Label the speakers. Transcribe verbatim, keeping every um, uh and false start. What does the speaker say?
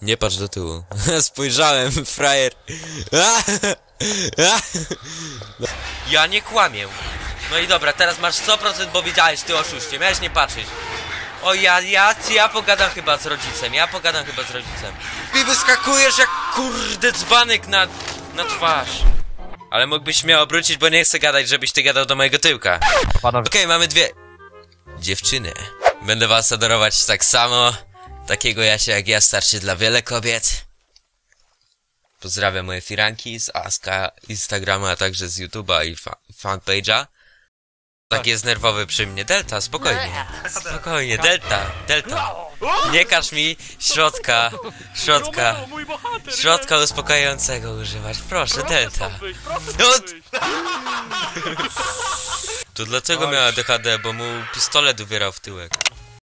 Speaker 1: Nie patrz do tyłu. Spojrzałem, frajer.
Speaker 2: Ja nie kłamię. No i dobra, teraz masz sto procent, bo wiedziałeś, ty oszuście. Miałeś nie patrzeć. O ja, ja, ja pogadam chyba z rodzicem. Ja pogadam chyba z rodzicem. I wyskakujesz jak kurde dzbanek na, na twarz. Ale mógłbyś mnie obrócić, bo nie chcę gadać, żebyś ty gadał do mojego tyłka. Okej, okay, mamy dwie dziewczyny. Będę was adorować tak samo. Takiego Jasia jak ja starczy dla wiele kobiet. Pozdrawiam moje firanki z Aska, Instagrama, a także z YouTube'a i fa fanpage'a. Tak jest nerwowy przy mnie. Delta, spokojnie. Spokojnie, Delta, Delta. Nie każ mi środka, środka, środka uspokajającego używać. Proszę, Delta. No. To dlaczego miała D H D, bo mu pistolet uwierał w tyłek.